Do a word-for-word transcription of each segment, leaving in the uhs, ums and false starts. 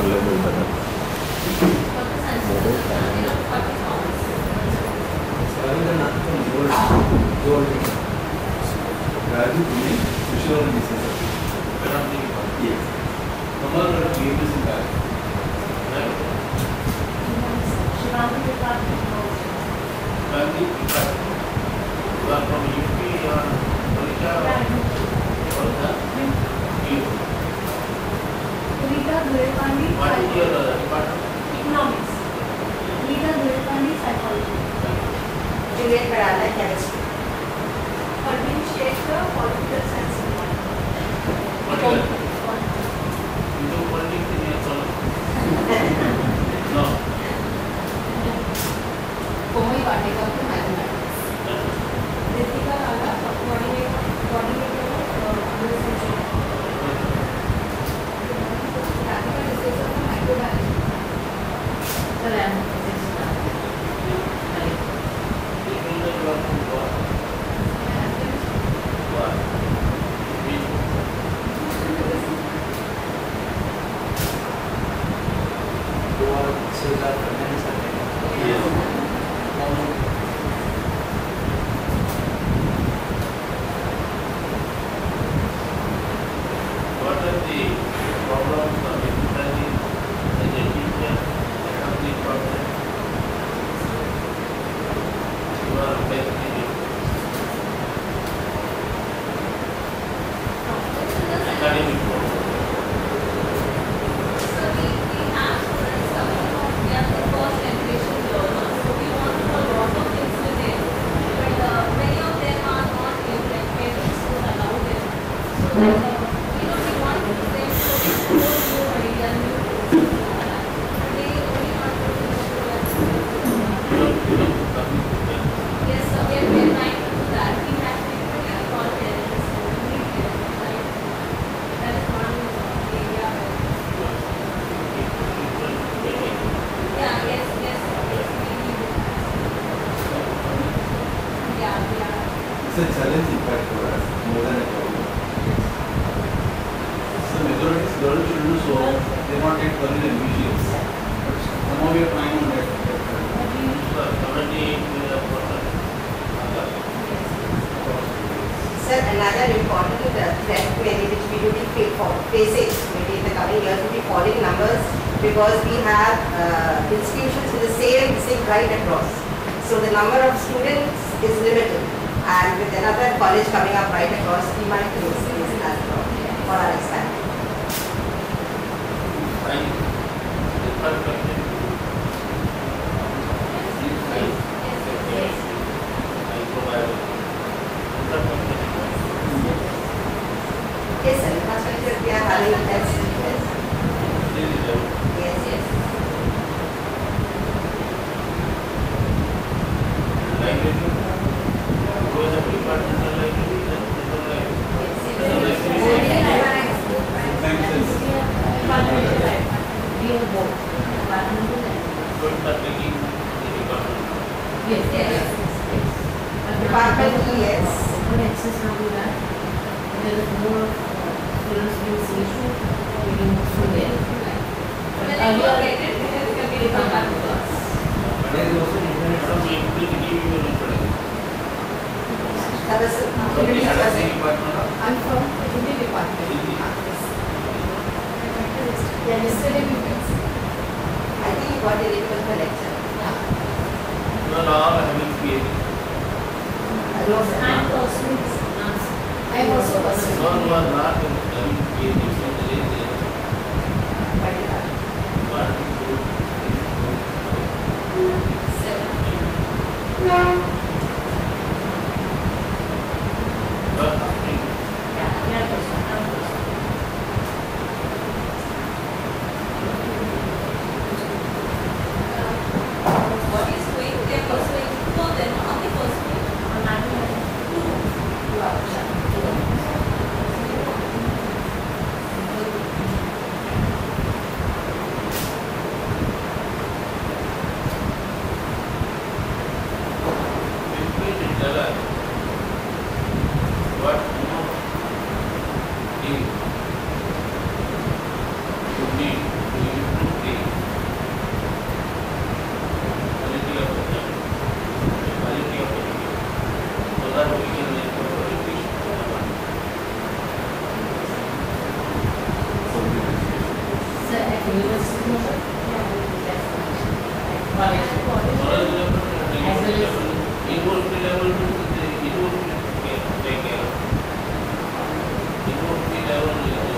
to be to university also? Yeah, that's college. College level, as well as university level, university take care. University level.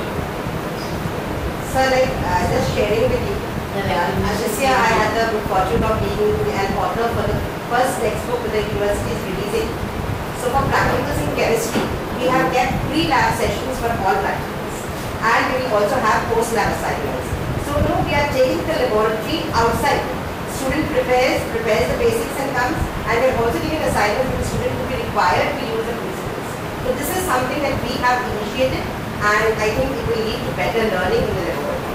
Sir, like uh, just sharing with you. Uh, this year I had the good fortune of being an author for the first textbook that the university is releasing. So for practicals in chemistry, we have kept pre-lab sessions for all practicals. And we will also have post-lab assignments. So no, we are taking the laboratory outside. Student prepares, prepares the basics and comes, and we are also giving assignments for the student to be required to use the principles. So this is something that we have initiated, and I think it will lead to better learning in the laboratory.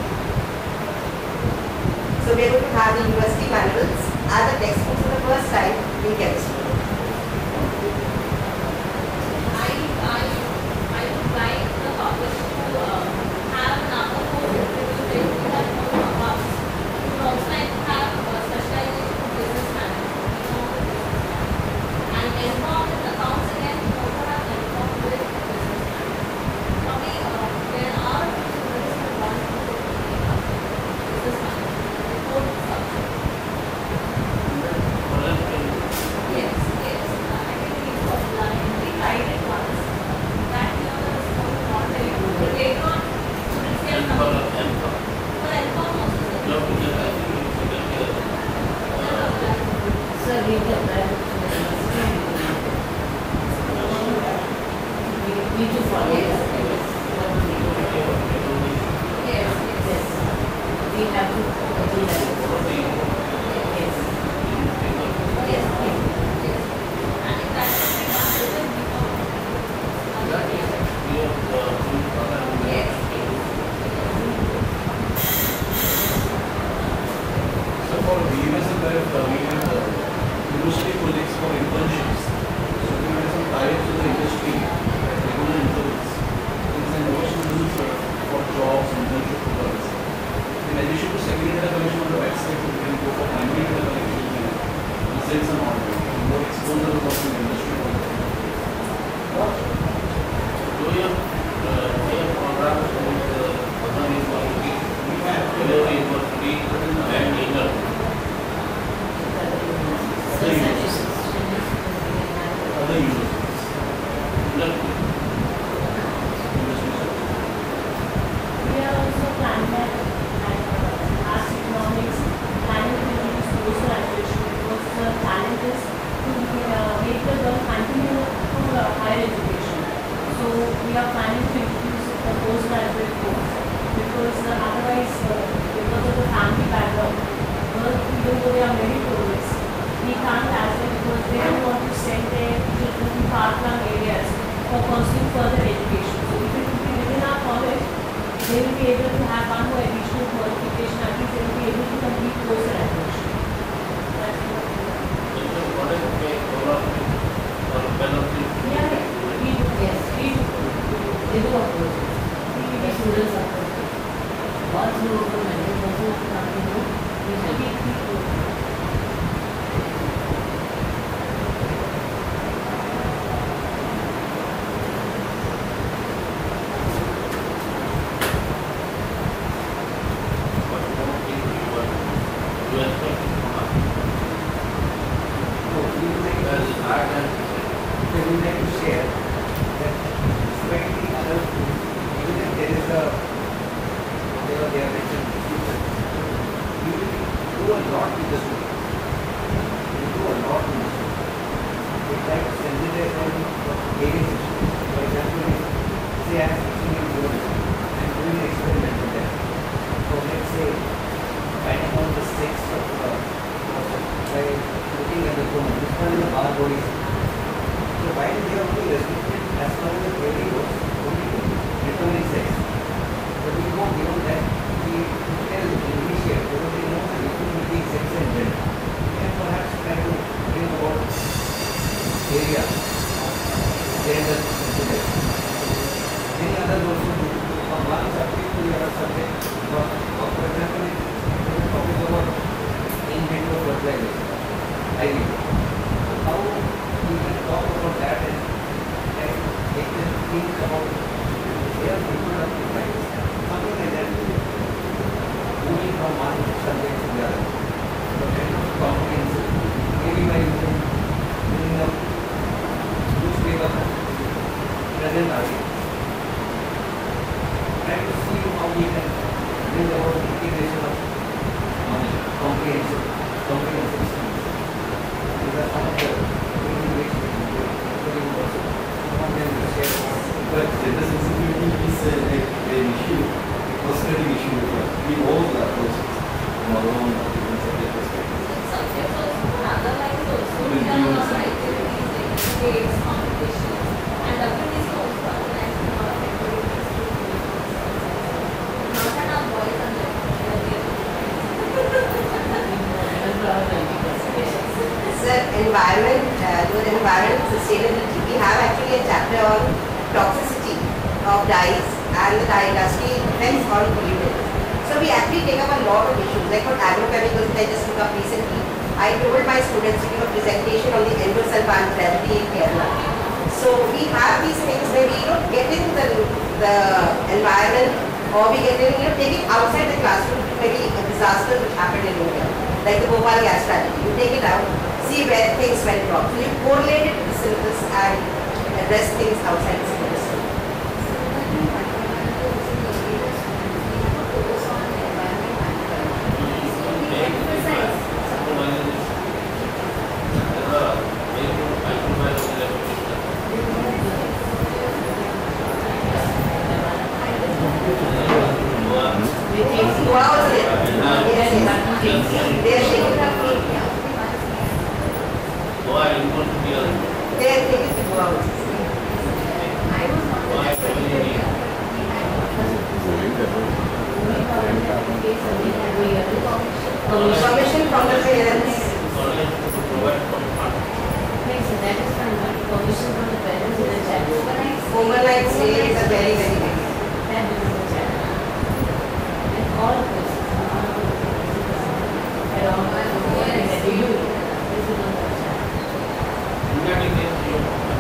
So we are going to have the university manuals as a textbook for the first time in chemistry. I, I, I would like the college to uh, have another course introduced we have no about. We would also like to have a specialization in business management. And M Com in accounts again, we also have M Com with business management. Probably uh, there are students who want to take up business management, both subjects. Yes, yes. I think we we tried it once. That year was not very good. But later on, students get some. For M Com also. Sir, we can apply to the university. We need to follow Yes, that. yes, yes. We have to do that. Yes. Yes, yes. And if that can be done, it will become other year. Yes. So for V M S and Life, uh, we have uh, university projects for internships. So we have some ties to the industry at regular intervals. These are notions uh, for jobs, internship programs. In addition to secondary data collection on the website, we can go for primary data collection and results and all. More exposure of the industry. Do you have uh, do you have programs with uh, other university? We have Delhi University and England. Other universities. Other universities. We are also planning at Arts Economics, planning to introduce post-graduation because the talent is to uh, make the girl continue to uh, higher education. So we are planning to introduce the postgraduate course because uh, otherwise, uh, because of the family background, girls, even though they are very progress, we can't as well because they don't want to send their children to far-flung areas for pursuing further education. So if it will be within our college, they will be able to have one more additional qualification, at least they will be able to complete post-graduation. That's what we do. What is the development or penalty? Yeah, yeah, we do. Yes. We do. They do approach. The students approach. Once you open and you also continue, we have We, we do. What more things you want you expect from us? So we would like As to, art and we would like to share that despite the other, even if there is a, whatever they are mentioned in the future, we will do a lot with the students. We do a lot with the students. We try to sensitize them for various issues. For example, if, say I am teaching in board, I am doing an experiment with them. So let's say, finding out the sex of uh, by looking at the chrome. This one is the bar body. So while they are only restricted as far as the theory goes, only to determining sex. But we go beyond that, we tell the initiate because they know the difference between sex and gender. We can perhaps try to bring about area of gender sensitive. Many others also do from one subject to the other subject. For, for example, if there is a topic about in vitro fertilization, I V F. How we can talk about that and, and make them think about their people of device, something like that. against company systems. These are some of the main ways we can do it. Including also some of them we share. But gender sensitivity is a, a, an issue, a personality issue. We all are persons from our own different subject perspectives. Subjects also, otherwise also, we have a lot of activities like debates, competitions, and activities also organized in our activities. Not that our boys are like, Sir, environment, uh, with environment sustainability, we have actually a chapter on toxicity of dyes and the dye industry depends on pollutants. So we actually take up a lot of issues, like for agrochemicals that I just took up recently. I told my students to give a presentation on the endosulfan therapy in Kerala. So we have these things where we you know, get into the, the environment or we get in, you know, take it outside the classroom to maybe a disaster which happened in India, like the Bhopal gas tragedy. You take it out, see where things went wrong. So you correlate it to the syllabus and address things outside the syllabus. Wow, is it? Yes, yes. They are shaking their feet. Why you want to be a They are taking to go out. why really Permission from the parents. college to provide for fund? Overnight stay is a very, very big. In that case, you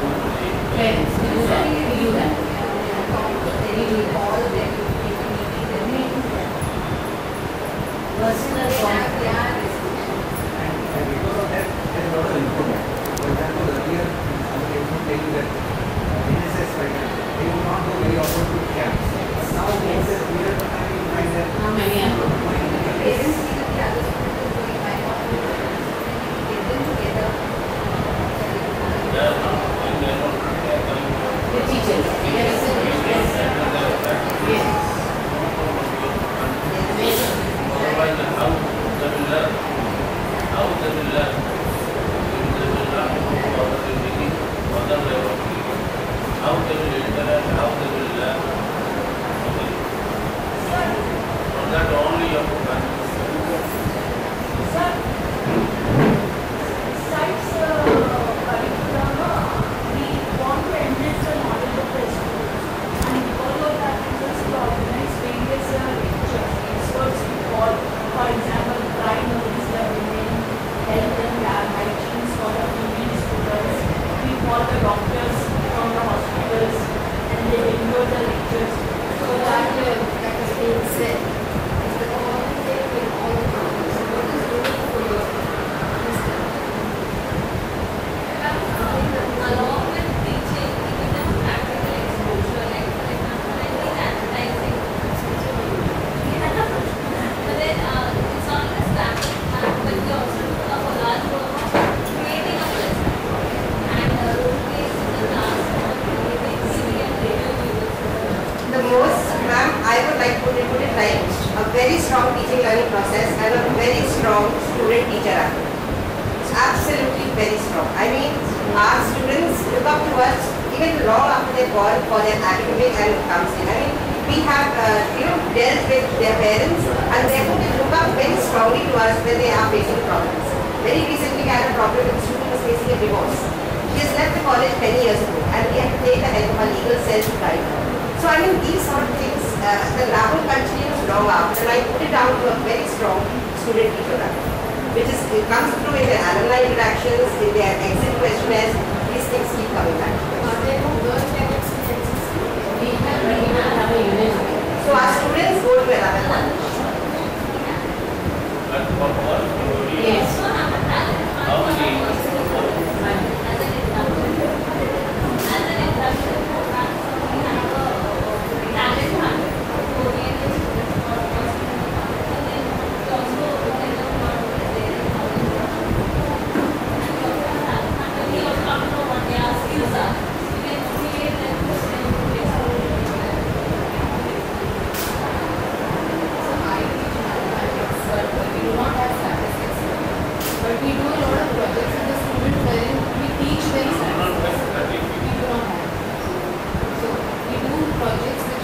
And because of that, there is a lot of improvement. For example, earlier, somebody used to tell you that uh, N S S, for example, they would not go very often to camps. But now, N S S, period of time, you find that How many are parents see that the other students are doing my work, get them together. they are not going there or they are coming to the teachers? Yes. Yes. otherwise how they will learn? How they will learn? If they will not know what they will begin, other level of thinking. How they will interact, how they will learn. Okay. For that only you have to practice. Besides curriculum, we want to enhance the knowledge of the students. And because of that, we just organize various lectures, experts we call, for example, primaries, the women, health and lab hygiene for the female students. We call the doctors from the hospitals and they deliver the lectures so that uh, That is being said. It's the common thing in all the countries. So what is doing for your system? Along with teaching, we give them practical exposure, like for example, I think advertising. But then uh, it's not just that, uh, but we also do a large work of creating a system and uh, role plays in the class or creating C V and radio videos. The most, ma'am, I would like to put it, put it like a very strong teaching learning process and a very strong student-teacher activity. It's absolutely very strong. I mean, our students look up to us even long after they're born for their academic and counseling. I mean, we have, uh, you know, dealt with their parents and therefore they look up very strongly to us when they are facing problems. Very recently, I had a problem with a student who was facing a divorce. She has left the college many years ago and we had to take the help of our legal cell to guide her. So I mean, these sort of things, uh, the rabbit continues long after, and I put it down to a very strong student-teacher rabbit, which is, it comes through in their alumni interactions, in their exit questionnaires, these things keep coming back. Are there no girl cadets in N C C? we have, we have a unit. So our students go to another college. But for all, Yes. Also have a talent hunt how for many? our university. As an induction, as an induction program, so we have a talent hunt for various students or person in the college. And then we also open up for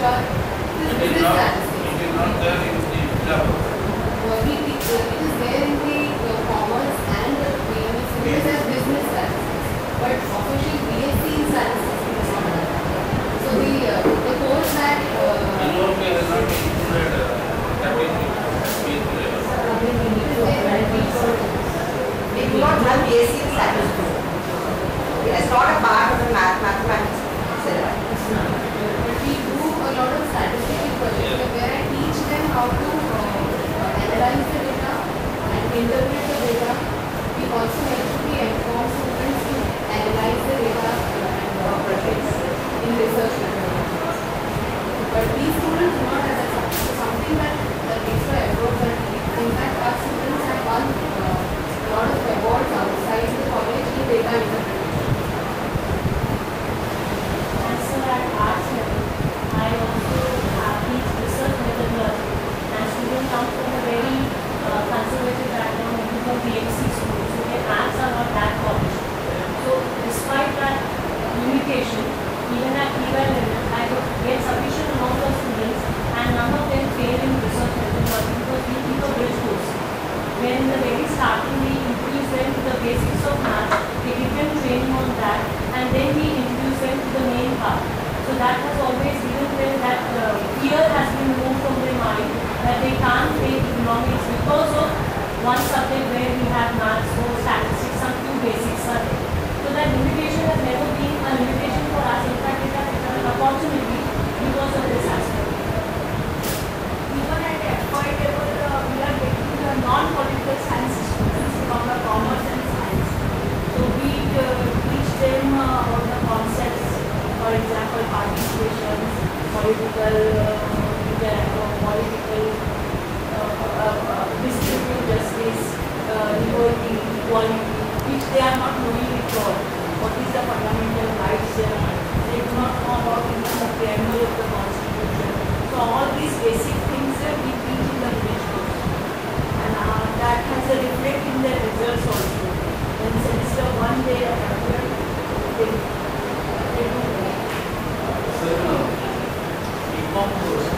are this It is business not, statistics. it is not there in the syllabus. Uh, we, we, uh, it is there in the uh, commerce and the B M S syllabus as business statistics, but official B S c in statistics is not there. So the uh, the course that uh, And no, we have not included uh, that in the syllabus. We do not have B S c in statistics. It is not a part of the math, mathematics syllabus. but we do a lot of statistical projects where I teach them how to uh, analyze the data and interpret the data. We also help the inform students to analyze the data and uh, projects in research methodologies. But these students do not have that subject. So something that that makes the efforts are deep. In fact, our students have won uh, a lot of awards outside the college in data interpretation. And so at arts level, I also have these research methodology, and students come from a very uh, conservative background, maybe from B M C school, so their arts are not that polished. So despite that limitation, even at E Y level, I could get sufficient amount of students, and none of them fail in research methodology because we keep a bridge course. When in the very starting we introduce them to the basics of math, we give them training on that, and then we introduce them to the main part. So that has always given them that uh, fear has been removed from their mind that they can't take economics because of one subject where we have maths or statistics, some few basics are there. So that limitation has never been a limitation for us. In fact, it has become an opportunity because of this aspect. Even at F Y level, uh, we are getting the non-political science students from the commerce and science. So we uh, teach them uh, about the concepts, for example, participations, political, uh, interaction, political, uh, uh, uh, distributive justice, uh, liberty, equality, which they are not knowing at all. What is the fundamental rights they are? They do not know about even the preamble of the constitution. So all these basic things uh, we teach in the village course, and uh, that has a reflect in their results also. When semester one they are appeared, they, they do well. Sir, uh, e-com course,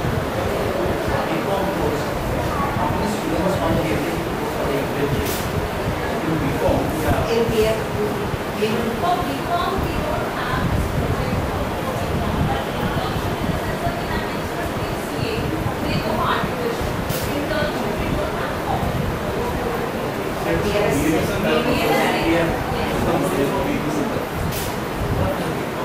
e-com course, how many students on the every for the internship? In B-com, yeah. In B F, In for B Com, we don't have this project for B Com, but internship in the sense that in our next project C A, they go artificial. Internship, we don't have competition. but B S, B S and that B S and also, yeah. yes. Some days for B S and that. No, no, no.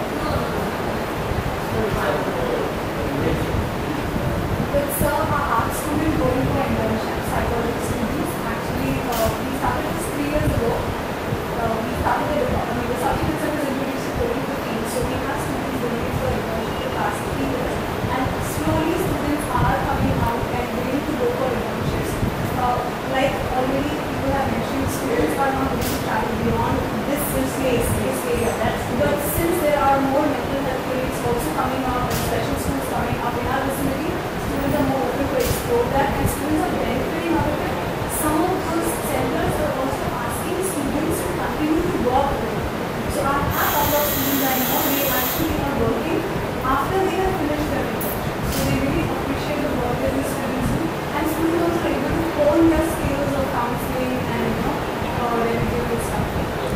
With sir, our art student going for internship, psychology students, actually uh, we started this three years ago. Uh, we started the department, the subject itself was introduced in twenty fifteen, so we have students doing it for internship the past three years, and slowly students are coming out and willing to go for internships. Uh, like already people have mentioned, students are not willing to travel beyond this space, this area. That's, but since there are more mental health clinics also coming out and special schools coming up in our vicinity, students are more open to explore that, and students are benefiting out of it. Some of those centers are also asking students to continue to work with them. So I have a couple of students I know, they actually are working after they have finished their internship. So they really appreciate the work that these students do, and students also are able to hone their skills of counseling and, you know, uh, religious stuff.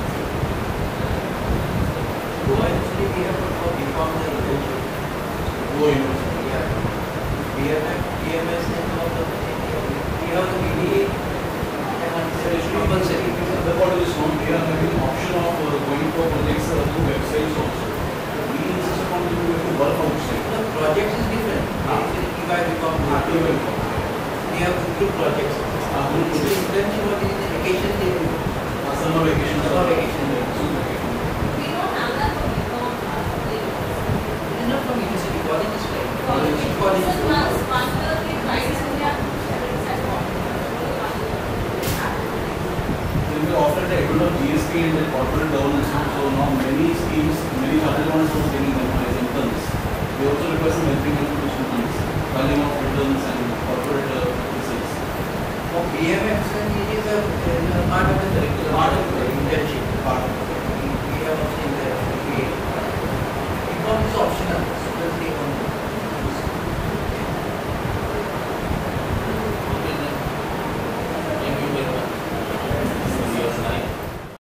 So actually we have for B-com the internship. Go university. Yeah. B M S, B M S and all the we have the B D A and it's compulsory. The part is known, we are having an option of uh, going for projects uh, through websites also. We insist upon you to work outside. The projects is different. Ah. E Y B-com. Happy well. We have group projects. Ah, group It's the projects. internship what is the vacation they do. Uh, Summer vacation. Summer vacation. We don't have that for B Com. It is not from university, college is like. College. Each college is So once, once the criteria, it's at Then we offer the equivalent of G S T and the corporate governance. So now many schemes, many chartered accountants are taking them as interns. We also require some helping hand to students, filing of returns and corporate uh, results. For B M S and it is